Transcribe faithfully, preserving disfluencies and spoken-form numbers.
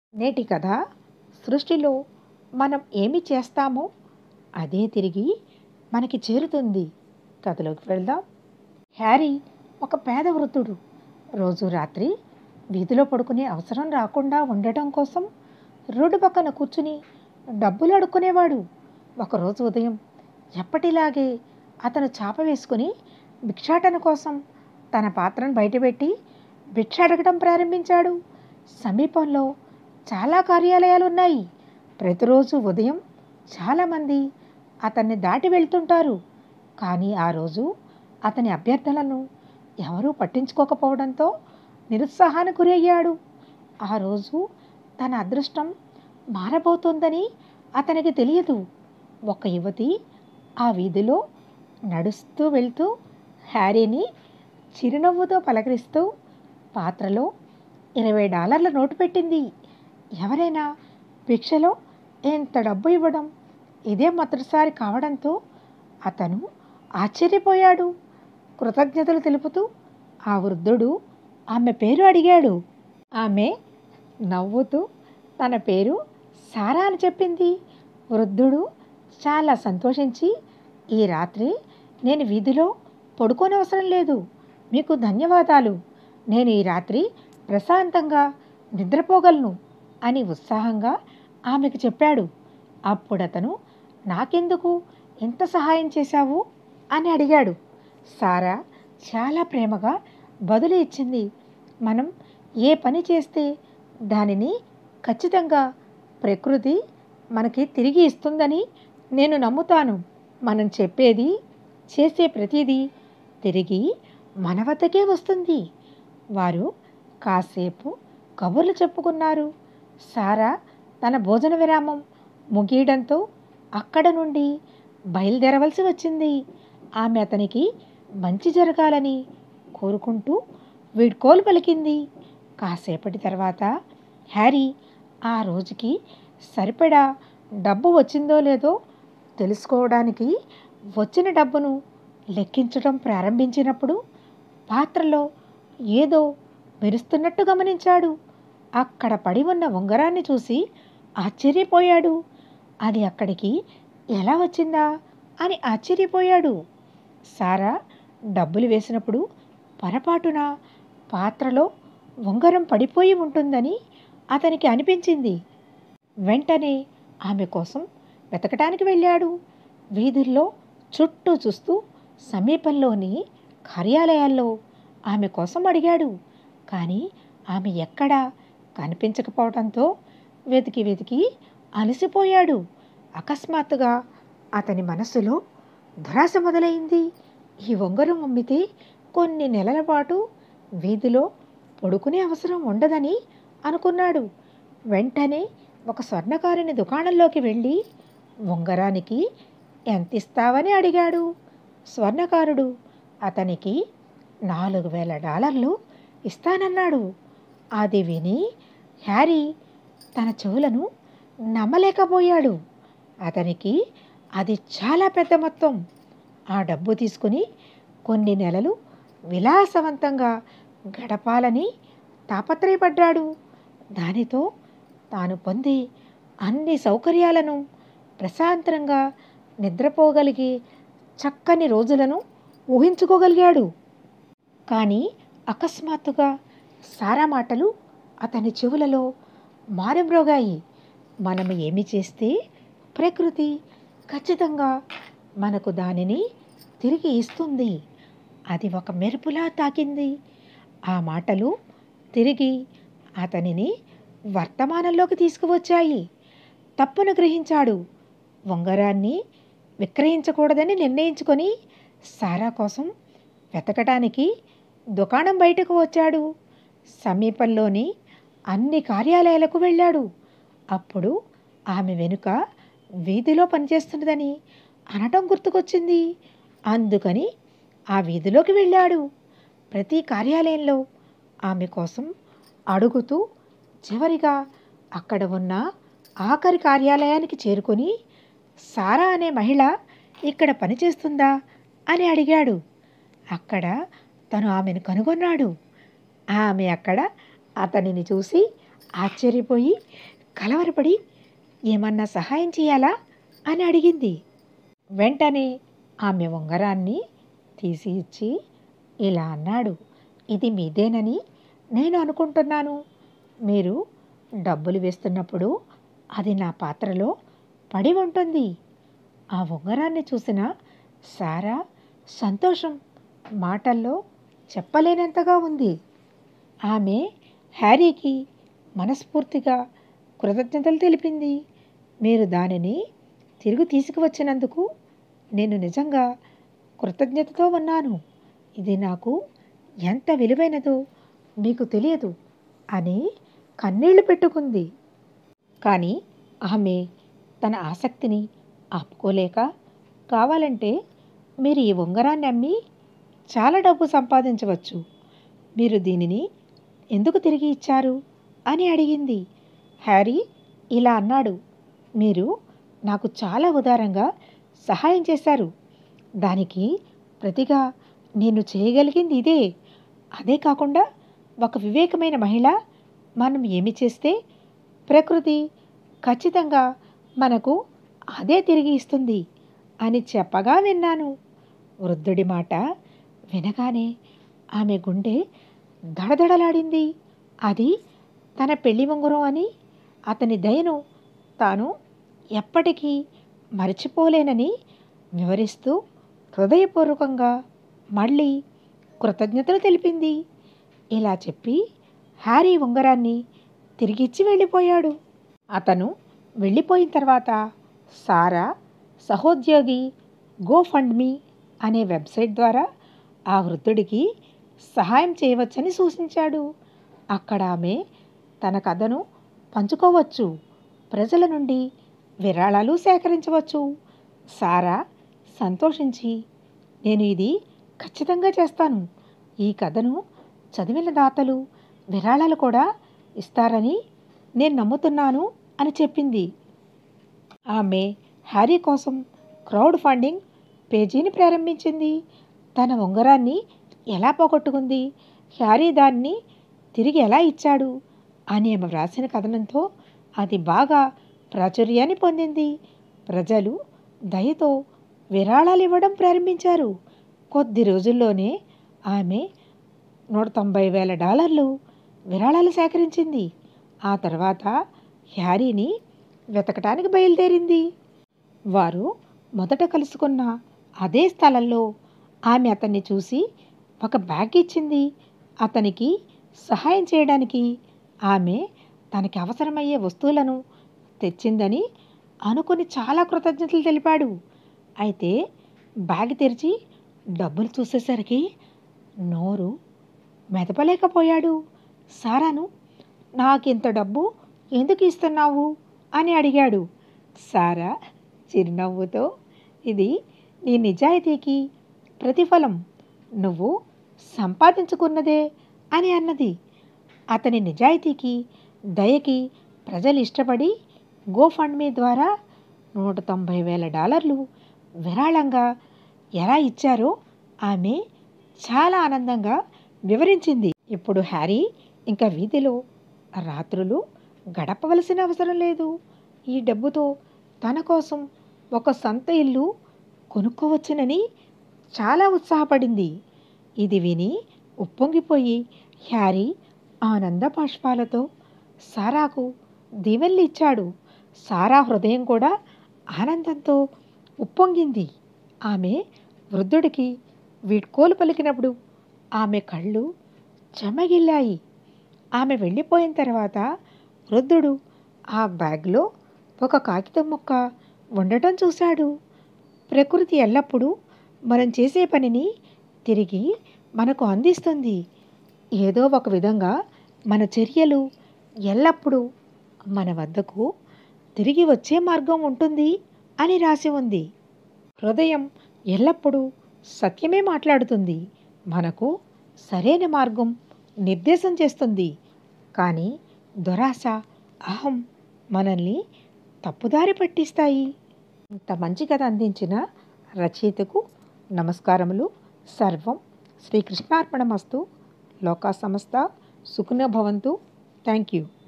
నేటి కథ సృష్టిలో మనం ఏమి చేస్తామో అదే తిరిగి మనకి చేరుతుంది. కథలోకి వెళ్దాం. హ్యారీ ఒక పేద వృద్ధుడు. రోజు రాత్రి వీధిలో పడుకునే అవసరం రాకుండా ఉండటం కోసం రోడ్డు పక్కన కూర్చుని డబ్బులు అడుక్కునేవాడు. ఒకరోజు ఉదయం ఎప్పటిలాగే అతను చాప వేసుకుని భిక్షాటన కోసం తన పాత్రను బయటపెట్టి భిక్ష అడగడం ప్రారంభించాడు. సమీపంలో చాలా కార్యాలయాలు ఉన్నాయి. ప్రతిరోజు ఉదయం చాలామంది అతన్ని దాటి వెళ్తుంటారు. కానీ ఆ రోజు అతని అభ్యర్థనలను ఎవరూ పట్టించుకోకపోవడంతో నిరుత్సాహానికి గురి అయ్యాడు. ఆ రోజు తన అదృష్టం మారబోతోందని అతనికి తెలియదు. ఒక యువతి ఆ వీధిలో నడుస్తూ వెళ్తూ హ్యారీని చిరునవ్వుతో పలకరిస్తూ పాత్రలో ఇరవై డాలర్ల నోటు పెట్టింది. ఎవరైనా భిక్షలో ఎంత డబ్బు ఇవ్వడం ఇదే మొదటిసారి కావడంతో అతను ఆశ్చర్యపోయాడు. కృతజ్ఞతలు తెలుపుతూ ఆ వృద్ధుడు ఆమె పేరు అడిగాడు. ఆమె నవ్వుతూ తన పేరు సారా అని చెప్పింది. వృద్ధుడు చాలా సంతోషించి, ఈ రాత్రి నేను వీధిలో పడుకోనవసరం లేదు. మీకు ధన్యవాదాలు. నేను ఈ రాత్రి ప్రశాంతంగా నిద్రపోగలను అని ఉత్సాహంగా ఆమెకు చెప్పాడు. అప్పుడతను, నాకెందుకు ఎంత సహాయం చేశావు అని అడిగాడు. సారా చాలా ప్రేమగా బదులు ఇచ్చింది. మనం ఏ పని చేస్తే దానిని ఖచ్చితంగా ప్రకృతి మనకి తిరిగి ఇస్తుందని నేను నమ్ముతాను. మనం చెప్పేది చేసే ప్రతిదీ తిరిగి మన వద్దకే వస్తుంది. వారు కాసేపు కబుర్లు చెప్పుకున్నారు. సారా తన భోజన విరామం ముగియడంతో అక్కడ నుండి బయలుదేరవలసి వచ్చింది. ఆమె అతనికి మంచి జరగాలని కోరుకుంటూ వీడ్కోలు పలికింది. కాసేపటి తర్వాత హ్యారీ ఆ రోజుకి సరిపడా డబ్బు వచ్చిందో లేదో తెలుసుకోవడానికి వచ్చిన డబ్బును లెక్కించడం ప్రారంభించినప్పుడు పాత్రలో ఏదో మెరుస్తున్నట్టు గమనించాడు. అక్కడ పడి ఉన్న ఉంగరాన్ని చూసి ఆశ్చర్యపోయాడు. అది అక్కడికి ఎలా వచ్చిందా అని ఆశ్చర్యపోయాడు. సారా డబ్బులు వేసినప్పుడు పొరపాటున పాత్రలో ఉంగరం పడిపోయి ఉంటుందని అతనికి అనిపించింది. వెంటనే ఆమె కోసం వెతకటానికి వెళ్ళాడు. వీధుల్లో చుట్టూ చూస్తూ సమీపంలోని కార్యాలయాల్లో ఆమె కోసం అడిగాడు. కానీ ఆమె ఎక్కడా కనిపించకపోవడంతో వెతికి వెతికి అలసిపోయాడు. అకస్మాత్తుగా అతని మనసులో దురాశ మొదలైంది. ఈ ఉంగరం అమ్మితే కొన్ని నెలల పాటు వీధిలో పడుకునే అవసరం ఉండదని అనుకున్నాడు. వెంటనే ఒక స్వర్ణకారుని దుకాణంలోకి వెళ్ళి ఉంగరానికి ఎంత ఇస్తావని అడిగాడు. స్వర్ణకారుడు అతనికి నాలుగు వేల డాలర్లు ఇస్తానన్నాడు. అది విని హ్యారీ తన చెవులను నమ్మలేకపోయాడు. అతనికి అది చాలా పెద్ద మొత్తం. ఆ డబ్బు తీసుకుని కొన్ని నెలలు విలాసవంతంగా గడపాలని తాపత్రయపడ్డాడు. దానితో తాను పొందే అన్ని సౌకర్యాలను ప్రశాంతంగా నిద్రపోగలిగే చక్కని రోజులను ఊహించుకోగలిగాడు. కానీ అకస్మాత్తుగా సారా మాటలు అతని చెవులలో మారుమ్రోగాయి. మనం ఏమి చేస్తే ప్రకృతి ఖచ్చితంగా మనకు దానిని తిరిగి ఇస్తుంది. అది ఒక మెరుపులా తాకింది. ఆ మాటలు తిరిగి అతనిని వర్తమానంలోకి తీసుకువచ్చాయి. తప్పును గ్రహించాడు. ఉంగరాన్ని విక్రయించకూడదని నిర్ణయించుకొని సారా కోసం వెతకటానికి దుకాణం బయటకు వచ్చాడు. సమీపంలోని అన్ని కార్యాలయాలకు వెళ్ళాడు. అప్పుడు ఆమె వెనుక వీధిలో పనిచేస్తున్నదని అనటం గుర్తుకొచ్చింది. అందుకని ఆ వీధిలోకి వెళ్ళాడు. ప్రతి కార్యాలయంలో ఆమె కోసం అడుగుతూ చివరిగా అక్కడ ఉన్న ఆఖరి కార్యాలయానికి చేరుకొని, సారా అనే మహిళ ఇక్కడ పనిచేస్తుందా అని అడిగాడు. అక్కడ తను ఆమెను కనుగొన్నాడు. ఆమె అక్కడ అతనిని చూసి ఆశ్చర్యపోయి కలవరపడి ఏమన్నా సహాయం చేయాలా అని అడిగింది. వెంటనే ఆమె ఉంగరాన్ని తీసి ఇచ్చి ఇలా అన్నాడు, ఇది మీదేనని నేను అనుకుంటున్నాను. మీరు డబ్బులు వేస్తున్నప్పుడు అది నా పాత్రలో పడి ఉంటుంది. ఆ ఉంగరాన్ని చూసిన సారా సంతోషం మాటల్లో చెప్పలేనంతగా ఉంది. ఆమె హ్యారీకి మనస్ఫూర్తిగా కృతజ్ఞతలు తెలిపింది. మీరు దానిని తిరిగి తీసుకువచ్చినందుకు నేను నిజంగా కృతజ్ఞతతో ఉన్నాను. ఇది నాకు ఎంత విలువైనదో మీకు తెలియదు అని కన్నీళ్లు పెట్టుకుంది. కానీ ఆమె తన ఆసక్తిని ఆపుకోలేక, కావాలంటే మీరు ఈ ఉంగరాన్ని అమ్మి చాలా డబ్బు సంపాదించవచ్చు. మీరు దీనిని ఎందుకు తిరిగి ఇచ్చారు అని అడిగింది. హ్యారీ ఇలా అన్నాడు, మీరు నాకు చాలా ఉదారంగా సహాయం చేశారు. దానికి ప్రతిగా నేను చేయగలిగింది ఇదే. అదే కాకుండా ఒక వివేకమైన మహిళ మనం ఏమి చేస్తే ప్రకృతి ఖచ్చితంగా మనకు అదే తిరిగి ఇస్తుంది అని చెప్పగా విన్నాను. వృద్ధుడి మాట వినగానే ఆమె గుండె దడదడలాడింది. అది తన పెళ్లి ఉంగరం అని, అతని దయను తాను ఎప్పటికీ మరచిపోలేనని వివరిస్తూ హృదయపూర్వకంగా మళ్ళీ కృతజ్ఞతలు తెలిపింది. ఇలా చెప్పి హ్యారీ ఉంగరాన్ని తిరిగిచ్చి వెళ్ళిపోయాడు. అతను వెళ్ళిపోయిన తర్వాత సారా సహోద్యోగి గోఫండ్‌మీ అనే వెబ్సైట్ ద్వారా ఆ వృద్ధుడికి సహాయం చేయవచ్చని సూచించాడు. అక్కడ ఆమె తన కథను పంచుకోవచ్చు, ప్రజల నుండి విరాళాలు సేకరించవచ్చు. సారా సంతోషించి, నేను ఇది ఖచ్చితంగా చేస్తాను. ఈ కథను చదివిన దాతలు విరాళాలు కూడా ఇస్తారని నేను నమ్ముతున్నాను అని చెప్పింది. ఆమె హ్యారీ కోసం క్రౌడ్ ఫండింగ్ పేజీని ప్రారంభించింది. తన ఉంగరాన్ని ఎలా పోగొట్టుకుంది, హ్యారీ దాన్ని తిరిగి ఎలా ఇచ్చాడు అని ఆమె వ్రాసిన కథనంతో అది బాగా ప్రాచుర్యాన్ని పొందింది. ప్రజలు దయతో విరాళాలు ఇవ్వడం ప్రారంభించారు. కొద్ది రోజుల్లోనే ఆమె నూట తొంభై వేల డాలర్లు విరాళాలు సేకరించింది. ఆ తర్వాత హ్యారీని వెతకటానికి బయలుదేరింది. వారు మొదట కలుసుకున్న అదే స్థలంలో ఆమె అతన్ని చూసి ఒక బ్యాగ్ ఇచ్చింది. అతనికి సహాయం చేయడానికి ఆమె తనకి అవసరమయ్యే వస్తువులను తెచ్చిందని అనుకుని చాలా కృతజ్ఞతలు తెలిపాడు. అయితే బ్యాగ్ తెరిచి డబ్బులు చూసేసరికి నోరు మెదపలేకపోయాడు. సారాను నాకింత డబ్బు ఎందుకు ఇస్తున్నావు అని అడిగాడు. సారా చిరునవ్వుతో, ఇది నీ నిజాయితీకి ప్రతిఫలం, నువ్వు సంపాదించుకున్నదే అని అన్నది. అతని నిజాయితీకి, దయకి ప్రజలు ఇష్టపడి గోఫండ్‌మీ ద్వారా నూట తొంభై వేల డాలర్లు విరాళంగా ఎలా ఇచ్చారో ఆమె చాలా ఆనందంగా వివరించింది. ఇప్పుడు హ్యారీ ఇంకా వీధిలో రాత్రులు గడపవలసిన అవసరం లేదు. ఈ డబ్బుతో తన కోసం ఒక సొంత ఇల్లు కొనుక్కోవచ్చునని చాలా ఉత్సాహపడింది. ఇది విని ఉప్పొంగిపోయి హ్యారీ ఆనంద బాష్పాలతో సారాకు దీవెనలు ఇచ్చాడు. సారా హృదయం కూడా ఆనందంతో ఉప్పొంగింది. ఆమె వృద్ధుడికి వీడ్కోలు పలికినప్పుడు ఆమె కళ్ళు చెమ్మగిల్లాయి. ఆమె వెళ్ళిపోయిన తర్వాత వృద్ధుడు ఆ బ్యాగ్లో ఒక కాగితం ముక్క ఉండటం చూశాడు. ప్రకృతి ఎల్లప్పుడూ మనం చేసే పనిని తిరిగి మనకు అందిస్తుంది. ఏదో ఒక విధంగా మన చర్యలు ఎల్లప్పుడూ మన వద్దకు తిరిగి వచ్చే మార్గం ఉంటుంది అని రాసి ఉంది. హృదయం ఎల్లప్పుడూ సత్యమే మాట్లాడుతుంది, మనకు సరైన మార్గం నిర్దేశం చేస్తుంది. కానీ దురాశ, అహం మనల్ని తప్పుదారి పట్టిస్తాయి. ఇంత మంచి కథ అందించిన రచయితకు నమస్కారములు. సర్వం శ్రీకృష్ణార్పణమస్తు. లోకా సమస్త సుఖినో భవంతు. Thank you.